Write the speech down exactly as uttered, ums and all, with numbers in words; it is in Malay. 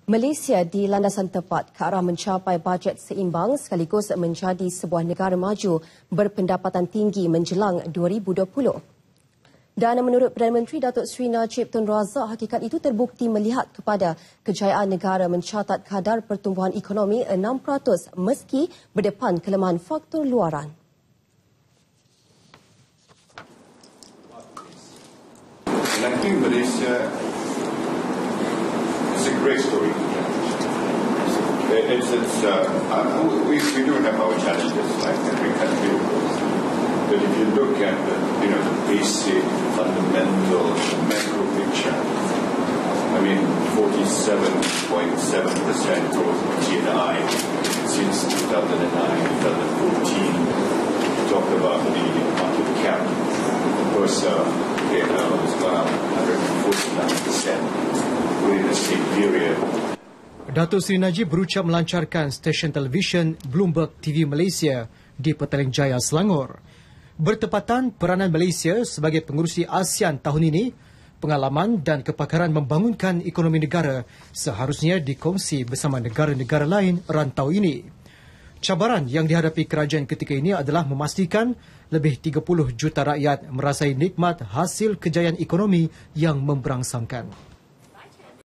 Malaysia di landasan tepat ke arah mencapai bajet seimbang sekaligus menjadi sebuah negara maju berpendapatan tinggi menjelang dua ribu dua puluh. Dan menurut Perdana Menteri Datuk Seri Najib Tun Razak, hakikat itu terbukti melihat kepada kejayaan negara mencatat kadar pertumbuhan ekonomi enam peratus meski berdepan kelemahan faktor luaran. And I think Malaysia is a great story. It's, it's, uh, uh, we, we do have our challenges, like every country, of course. But if you look at the, you know, the basic, fundamental, macro picture, I mean, forty-seven point seven percent growth in G N I since two thousand nine, two thousand fourteen. Talk about the market cap. Of course, uh, okay, uh, it's gone up one hundred forty-nine percent within the same period. Datuk Seri Najib berucap melancarkan stesen televisyen Bloomberg T V Malaysia di Petaling Jaya, Selangor. Bertepatan peranan Malaysia sebagai pengerusi ASEAN tahun ini, pengalaman dan kepakaran membangunkan ekonomi negara seharusnya dikongsi bersama negara-negara lain rantau ini. Cabaran yang dihadapi kerajaan ketika ini adalah memastikan lebih tiga puluh juta rakyat merasai nikmat hasil kejayaan ekonomi yang memberangsangkan.